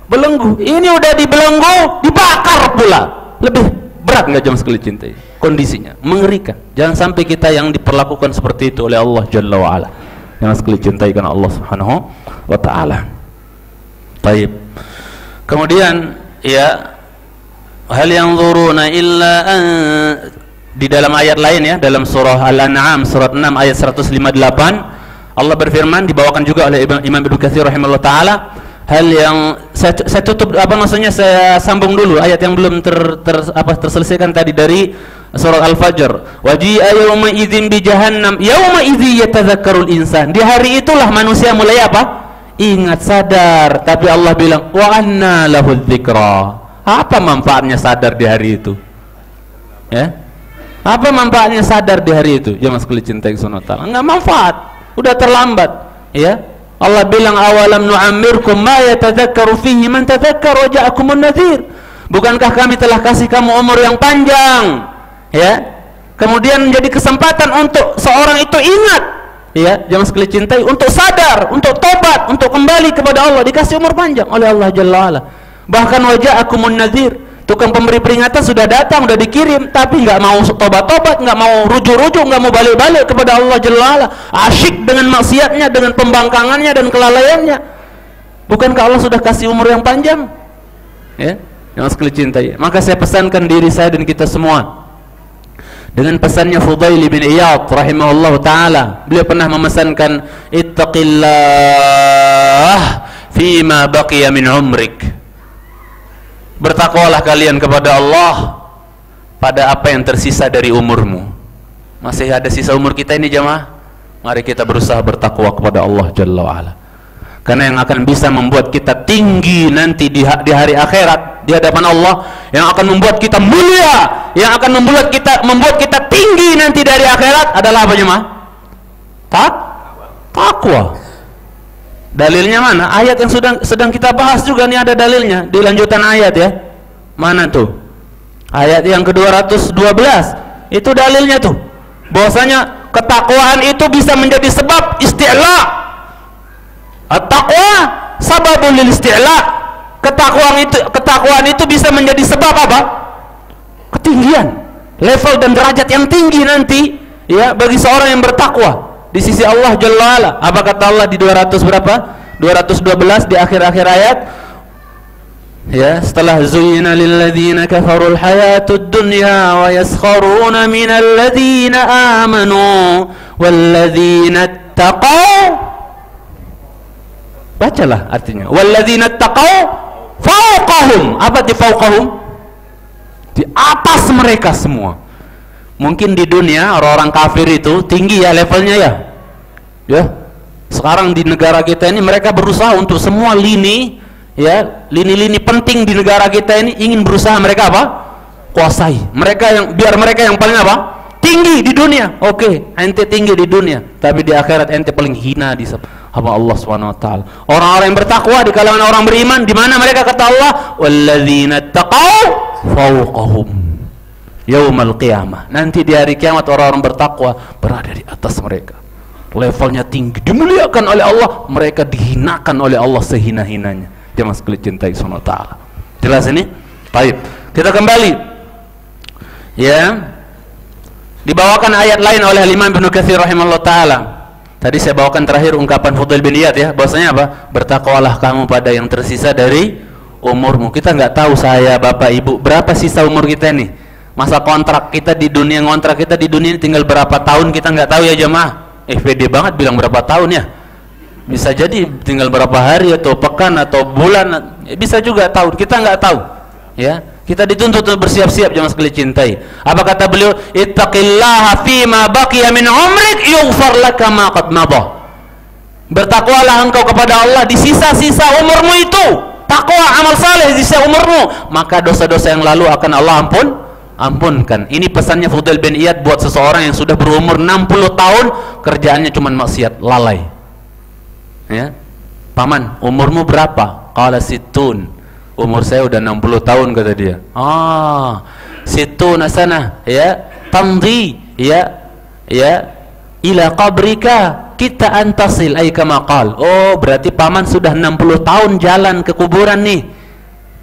belenggu. Ini udah dibelenggu, dibakar pula. Lebih berat nggak jamaah sekalian cintai? Kondisinya mengerikan. Jangan sampai kita yang diperlakukan seperti itu oleh Allah Jalla wa Ala. Jamaah sekalian cintai karena Allah Subhanahu wa taala. Baik. Kemudian ya, hal yanzuruna illa an, di dalam ayat lain ya, dalam surah Al-An'am surat enam ayat seratus lima puluh delapan, Allah berfirman, dibawakan juga oleh Imam Ibnu Katsir rahimahullah taala, hal yang saya, saya tutup apa maksudnya saya sambung dulu ayat yang belum ter, ter apa terselesaikan tadi dari surat Al-Fajr. Waji'a yawma idzin bi jahannam yawma idzi yatadzakkarul insan. Di hari itulah manusia mulai apa? Ingat, sadar. Tapi Allah bilang wa anna lahul dzikra. Apa manfaatnya sadar di hari itu? Ya? Apa manfaatnya sadar di hari itu? Jamaah sekalian cintai Subhanahu wa taala. Enggak manfaat. Udah terlambat, ya. Allah bilang awalam nu'ammirkum ma yatadzakkaru fihi man tadzakkara wa ja'akumun nadhir. Bukankah kami telah kasih kamu umur yang panjang, ya? Kemudian menjadi kesempatan untuk seorang itu ingat, ya, jamaah sekalian cintai, untuk sadar, untuk tobat, untuk kembali kepada Allah, dikasih umur panjang oleh Allah Jalla wa Ala. Bahkan wa ja'akumun nadhir, tukang pemberi peringatan sudah datang, sudah dikirim, tapi nggak mau tobat-tobat, nggak mau rujuk-rujuk, nggak mau balik-balik kepada Allah Jalla wa Ala, asyik dengan maksiatnya, dengan pembangkangannya dan kelalaiannya. Bukankah Allah sudah kasih umur yang panjang? Ya, yang sekalian cintai. Maka saya pesankan diri saya dan kita semua dengan pesannya Fudail bin Iyad rahimahullah taala. Beliau pernah memesankan ittaqillah fima baqiya min umrik. Bertakwalah kalian kepada Allah pada apa yang tersisa dari umurmu. Masih ada sisa umur kita ini jamaah. Mari kita berusaha bertakwa kepada Allah Jalla wa Ala. Karena yang akan bisa membuat kita tinggi nanti di, di hari akhirat di hadapan Allah, yang akan membuat kita mulia, yang akan membuat kita membuat kita tinggi nanti dari akhirat adalah apa jemaah? Tak takwa. Dalilnya mana? Ayat yang sedang sedang kita bahas juga nih, ada dalilnya di lanjutan ayat ya. Mana tuh? Ayat yang ke dua ratus dua belas. Itu dalilnya tuh. Bahwasanya ketakwaan itu bisa menjadi sebab isti'la. At-taqwa sababul lil isti'la. Ketakwaan itu ketakwaan itu bisa menjadi sebab apa? Ketinggian, level dan derajat yang tinggi nanti ya bagi seorang yang bertakwa di sisi Allah Jalla wa Ala. Apa kata Allah di dua ratus berapa? dua ratus dua belas di akhir-akhir ayat. Ya, setelah zuyyina lil ladzina kafarul hayatud dunya wa yaskharuna minal ladzina amanu wal ladzina taqaw. Bacalah artinya. Wal ladzina taqaw fawqahum. Apa di fawqahum? Di atas mereka semua. Mungkin di dunia orang-orang kafir itu tinggi ya levelnya ya. Ya. Sekarang di negara kita ini mereka berusaha untuk semua lini ya, lini-lini penting di negara kita ini ingin berusaha mereka apa? Kuasai. Mereka yang biar mereka yang paling apa? Tinggi di dunia. Oke, ente tinggi di dunia, tapi di akhirat ente paling hina di hamba Allah Subhanahu wa taala. Orang-orang yang bertakwa di kalangan orang beriman, di mana mereka kata Allah, walladzina taqaw fawqahum yaumal qiyamah. Nanti di hari kiamat orang-orang bertakwa berada di atas mereka. Levelnya tinggi, dimuliakan oleh Allah, mereka dihinakan oleh Allah sehina-hinanya. Jemaah sekalian cintai Subhanahu wa taala. Jelas ini? Baik. Kita kembali. Ya. Dibawakan ayat lain oleh Imam Ibnu Katsir rahimahullah taala. Tadi saya bawakan terakhir ungkapan Fudail bin Iyad ya, bahwasanya apa? Bertakwalah kamu pada yang tersisa dari umurmu. Kita nggak tahu saya, Bapak, Ibu, berapa sisa umur kita nih. Masa kontrak kita di dunia, ngontrak kita di dunia tinggal berapa tahun kita nggak tahu ya jemaah. Eh pede banget bilang berapa tahun ya. Bisa jadi tinggal berapa hari atau pekan atau bulan, bisa juga tahun, kita nggak tahu ya. Kita dituntut untuk bersiap-siap jemaah sekalian cintai. Apa kata beliau? Ittaqillaha fima baqiya min umrik yughfar laka ma qad madha. Bertakwalah engkau kepada Allah di sisa-sisa umurmu itu. Takwa, amal saleh di sisa umurmu, maka dosa-dosa yang lalu akan Allah ampun ampunkan. Ini pesannya Fudail bin Iyad buat seseorang yang sudah berumur enam puluh tahun, kerjaannya cuma maksiat, lalai. Ya. Paman, umurmu berapa? Qala sittun. Umur saya udah enam puluh tahun kata dia. Ah, sittun sana ya, tamdi ya, ya ila qabrika kita antasil ay kama qal. Oh, berarti paman sudah enam puluh tahun jalan ke kuburan nih.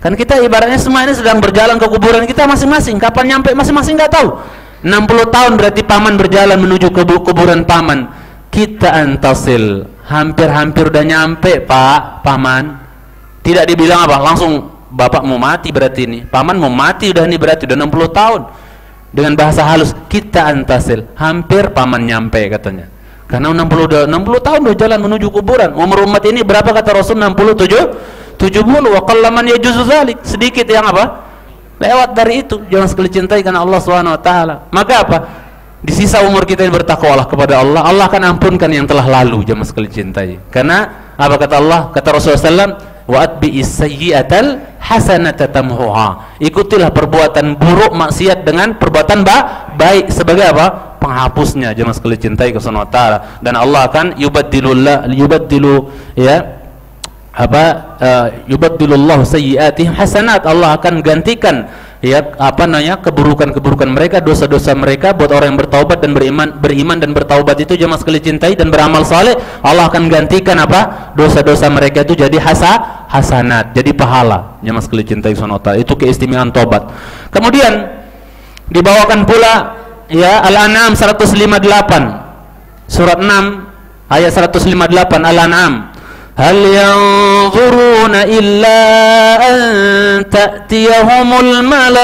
Kan kita ibaratnya semua ini sedang berjalan ke kuburan kita masing-masing. Kapan nyampe masing-masing nggak tahu. enam puluh tahun berarti paman berjalan menuju ke kuburan paman. Kita antasil, hampir-hampir udah nyampe pak paman. Tidak dibilang apa, langsung bapak mau mati berarti ini, paman mau mati udah nih berarti udah enam puluh tahun. Dengan bahasa halus, kita antasil, hampir paman nyampe katanya. Karena enam puluh, enam puluh tahun udah jalan menuju kuburan. Umur umat ini berapa kata Rasul? enam puluh tujuh, tujuh puluh. Wa qallaman yajuzu dzalik, sedikit yang apa? Lewat dari itu. Jangan sekali cintai karena Allah Subhanahu wa taala. Maka apa? Di sisa umur kita ini bertakwalah kepada Allah. Allah akan ampunkan yang telah lalu. Jangan sekali cintai. Karena apa kata Allah? Kata Rasulullah sallallahu alaihi wasallam, wa atbi'is sayyi'atal hasanata tamhuha. Ikutilah perbuatan buruk maksiat dengan perbuatan ba baik sebagai apa? Penghapusnya. Jangan sekali cintai kepada Allah taala. Dan Allah akan yubaddilullah yubaddilu ya apa uh, yubaddilullahu sayyi'atihim hasanat. Allah akan gantikan ya apa namanya keburukan-keburukan mereka, dosa-dosa mereka buat orang yang bertaubat dan beriman beriman dan bertaubat itu jemaah sekali cintai dan beramal saleh. Allah akan gantikan apa dosa-dosa mereka itu jadi hasa hasanat, jadi pahala. Jemaah sekali cintai sonota, itu keistimewaan taubat. Kemudian dibawakan pula ya Al-An'am seratus lima puluh delapan, surat enam ayat seratus lima puluh delapan Al-An'am. Hal yanzuruna illa an ta'tiyahumul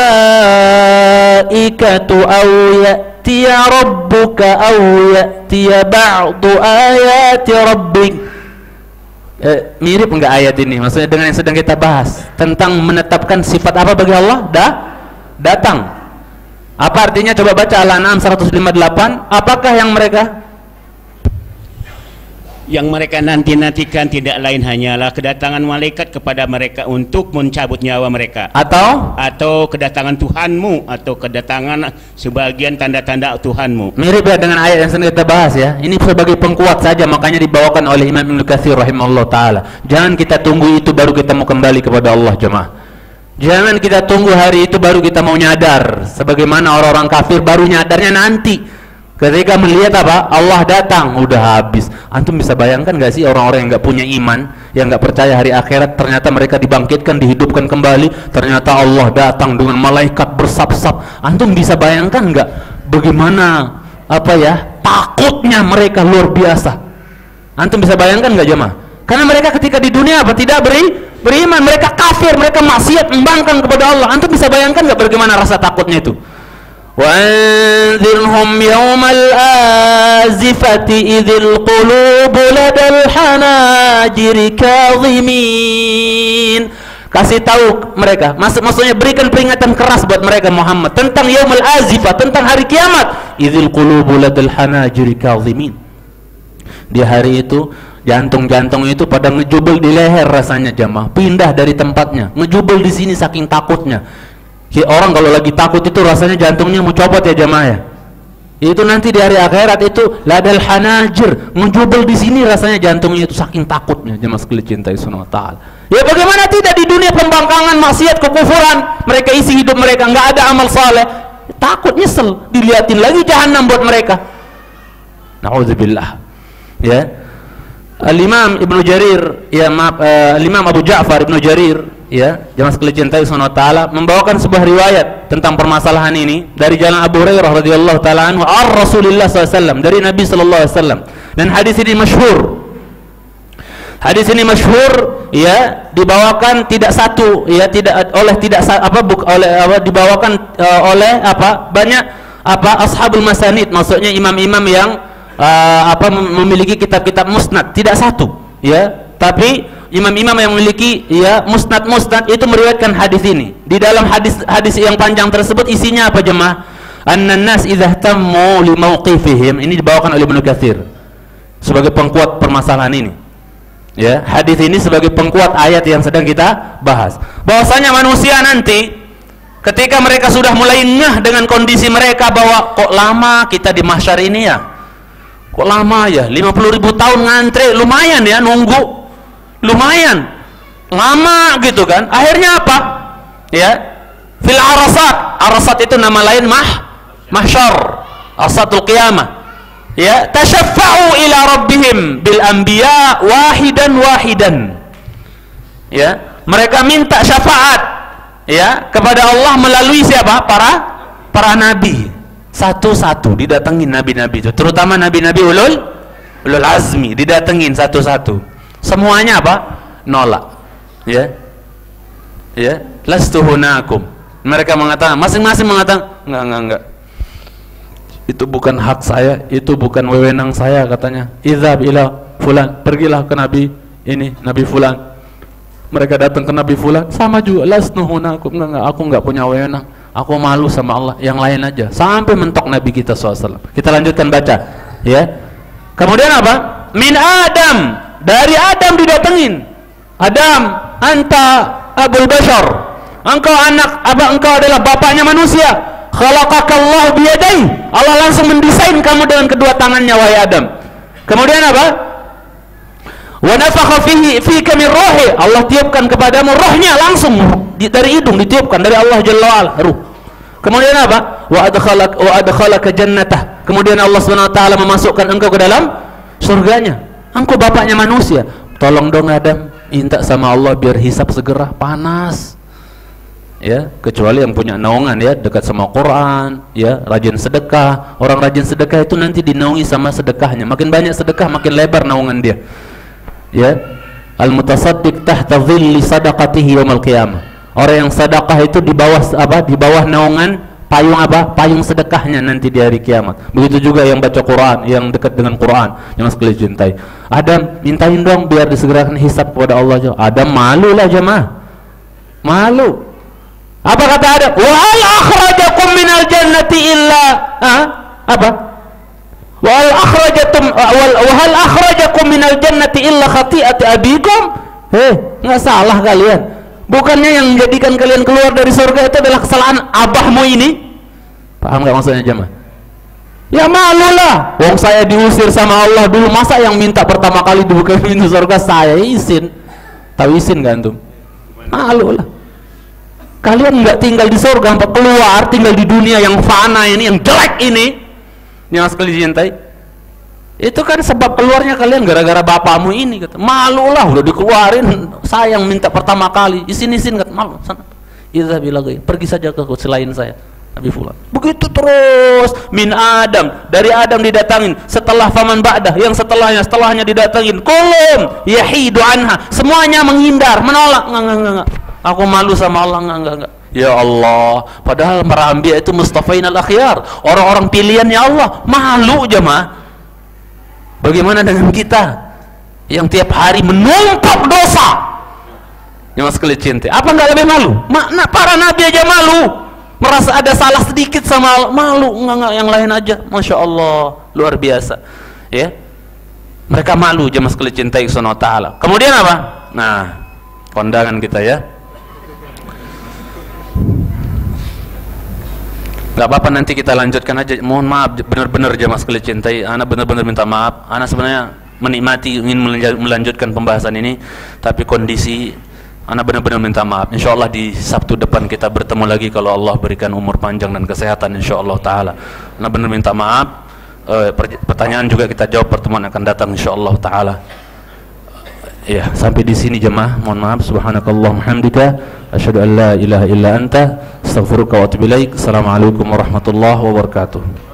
malaikatu aw ya'tiya rabbuka aw ya'tiya ba'du ayati rabbik. Eh, mirip enggak ayat ini? Maksudnya dengan yang sedang kita bahas tentang menetapkan sifat apa bagi Allah? Dah datang. Apa artinya? Coba baca Al-An'am seratus lima puluh delapan. Apakah yang mereka yang mereka nanti-nantikan tidak lain hanyalah kedatangan malaikat kepada mereka untuk mencabut nyawa mereka, atau atau kedatangan Tuhanmu, atau kedatangan sebagian tanda-tanda Tuhanmu. Mirip ya dengan ayat yang sedang kita bahas ya. Ini sebagai pengkuat saja, makanya dibawakan oleh Imam Ibnu Katsir rahimahullah taala. Jangan kita tunggu itu baru kita mau kembali kepada Allah jemaah. Jangan kita tunggu hari itu baru kita mau nyadar. Sebagaimana orang-orang kafir baru nyadarnya nanti. Ketika melihat apa? Allah datang, udah habis. Antum bisa bayangkan gak sih orang-orang yang gak punya iman, yang gak percaya hari akhirat, ternyata mereka dibangkitkan, dihidupkan kembali, ternyata Allah datang dengan malaikat bersap-sap. Antum bisa bayangkan gak bagaimana apa ya takutnya mereka luar biasa? Antum bisa bayangkan gak jemaah? Karena mereka ketika di dunia apa? Tidak beri beriman, mereka kafir, mereka maksiat, membangkang kepada Allah. Antum bisa bayangkan gak bagaimana rasa takutnya itu? وَأَنذِرْهُمْ يَوْمَ الْآزِفَةِ إِذِ الْقُلُوبُ لَدَى الْحَنَاجِرِ كَاظِمِينَ. Kasih tahu mereka, maksud maksudnya berikan peringatan keras buat mereka Muhammad tentang yaumul azifah, tentang hari kiamat. Idzil qulubu ladal hanajiri kadhimin. Di hari itu jantung-jantung itu pada ngejubel di leher rasanya jamaah, pindah dari tempatnya, ngejubel di sini saking takutnya. Orang kalau lagi takut itu rasanya jantungnya mau copot ya jamaah ya. Itu nanti di hari akhirat itu ladal hanajir, ngejubel di sini rasanya jantungnya itu saking takutnya jamaah sekali cintai Subhanahu wa taala. Ya bagaimana tidak di dunia pembangkangan, maksiat, kekufuran, mereka isi hidup mereka nggak ada amal saleh, takut nyesel, dilihatin lagi jahanam buat mereka. Nauzubillah. Ya. Al-Imam Ibnu Jarir, ya maaf, uh, Al-Imam Abu Ja'far Ibnu Jarir, ya, jamaah sekalian cintai Subhanahu wa taala, membawakan sebuah riwayat tentang permasalahan ini dari jalan Abu Hurairah radhiyallahu taala anhu ar Rasulillah sallallahu alaihi wasallam, dari Nabi sallallahu alaihi wasallam. Dan hadis ini masyhur. Hadis ini masyhur, ya, dibawakan tidak satu, ya, tidak oleh tidak apa buk, oleh apa dibawakan uh, oleh apa banyak apa ashabul masanid, maksudnya imam-imam yang uh, apa memiliki kitab-kitab musnad, tidak satu, ya, tapi imam-imam yang memiliki ya musnad-musnad itu meriwayatkan hadis ini. Di dalam hadis hadis yang panjang tersebut isinya apa jemaah? Annan nas idza tammu li mauqifihim. Ini dibawakan oleh Ibnu Katsir sebagai pengkuat permasalahan ini. Ya, hadis ini sebagai pengkuat ayat yang sedang kita bahas. Bahwasanya manusia nanti ketika mereka sudah mulai ngeh dengan kondisi mereka bahwa kok lama kita di mahsyar ini ya. Kok lama ya? lima puluh ribu tahun ngantre, lumayan ya nunggu. Lumayan lama gitu kan. Akhirnya apa? Ya, fil arasat. Arasat itu nama lain mah mahsyar, arsatul qiyamah. Ya, tasyaffa'u ila rabbihim bil anbiya wahidan wahidan. Ya, Mereka minta syafaat ya kepada Allah melalui siapa? Para para nabi. Satu-satu didatengin nabi-nabi itu, terutama nabi-nabi ulul ulul azmi, didatengin satu-satu. Semuanya apa? Nolak. Ya. Ya, lastu hunakum. Mereka mengatakan, masing-masing mengatakan, enggak, enggak, enggak. Itu bukan hak saya, itu bukan wewenang saya, katanya. Idzhab ila fulan, pergilah ke nabi ini, nabi fulan. Mereka datang ke nabi fulan, sama juga, lastu hunakum. Enggak, enggak, aku enggak punya wewenang. Aku malu sama Allah, yang lain aja. Sampai mentok nabi kita shallallahu alaihi wasallam. Kita lanjutkan baca, ya. Kemudian apa? Min Adam, dari Adam didatengin. Adam, anta Abul Bashar, engkau anak apa? Engkau adalah bapaknya manusia. Khalaqakallahu biyadaihi, Allah langsung mendesain kamu dengan kedua tangannya, wahai Adam. Kemudian apa? Wa nafakha fihi fika min ruhi, Allah tiupkan kepadamu rohnya langsung dari hidung, ditiupkan dari Allah Jalla wa Ala, ruh. Kemudian apa? Wa adkhalak wa adkhalaka jannatah, kemudian Allah Subhanahu wa taala memasukkan engkau ke dalam surganya. Engkau bapaknya manusia. Tolong dong Adam, minta sama Allah biar hisab segera, panas. Ya, kecuali yang punya naungan ya, dekat sama Quran, ya, rajin sedekah. Orang rajin sedekah itu nanti dinaungi sama sedekahnya. Makin banyak sedekah, makin lebar naungan dia. Ya. Al-mutasaddiq tahta dhilli sadaqatihi yaumil qiyamah. Orang yang sedekah itu di bawah apa? Di bawah naungan payung apa? Payung sedekahnya nanti di hari kiamat. Begitu juga yang baca Quran, yang dekat dengan Quran, yang sekalian cintai. Adam, mintain dong biar disegerakan hisab kepada Allah. Adam malu lah jemaah. Malu. Apa kata Adam? Wa hal akhrajakum minal jannati illa ha? Apa? Wa hal akhrajatum wa hal akhrajakum minal jannati illa khati'ati abikum? Heh, enggak salah kalian. Bukannya yang menjadikan kalian keluar dari surga itu adalah kesalahan abahmu ini? Paham enggak maksudnya jemaah? Ya malulah. Wong saya diusir sama Allah dulu, masa yang minta pertama kali dibuka pintu surga saya izin? Tahu izin enggak antum? Malulah. Kalian nggak tinggal di surga, sampai keluar tinggal di dunia yang fana ini, yang jelek ini, yang sekalian cintai. Itu kan sebab keluarnya kalian gara-gara bapakmu ini, kata. Malu lah, udah dikeluarin, sayang minta pertama kali, isin-isin, kata. Malu, sana. Idza bilaghi, pergi saja ke selain saya, Nabi fulan. Begitu terus, min Adam, dari Adam didatangin, setelah faman ba'dah, yang setelahnya, setelahnya didatangin, kulum yahidu anha, semuanya menghindar, menolak, enggak, enggak, enggak. Aku malu sama Allah, enggak, enggak, enggak. Ya Allah, padahal para anbiya itu mustafain al-akhyar, orang-orang pilihannya Allah, malu jemaah. Bagaimana dengan kita yang tiap hari menumpuk dosa? Yang sekali cinta, apa enggak lebih malu? Makna para nabi aja malu, merasa ada salah sedikit sama Allah, malu, enggak, enggak, yang lain aja, Masya Allah, luar biasa. Ya, mereka malu jemaah sekali cinta Subhanahu wa taala. Kemudian apa? Nah, kondangan kita ya. Gak apa-apa, nanti kita lanjutkan aja. Mohon maaf, benar-benar jemaah sekalian cintai, ana benar-benar minta maaf. Ana sebenarnya menikmati ingin melanjutkan pembahasan ini, tapi kondisi ana benar-benar minta maaf. Insyaallah di Sabtu depan kita bertemu lagi kalau Allah berikan umur panjang dan kesehatan insyaallah taala. Ana benar minta maaf. E, pertanyaan juga kita jawab pertemuan akan datang insyaallah taala. Ya, sampai di sini jemaah. Mohon maaf. Subhanakallahumma hamdika asyhadu an la ilaha illa anta astaghfiruka wa atubu ilaik. Assalamualaikum warahmatullahi wabarakatuh.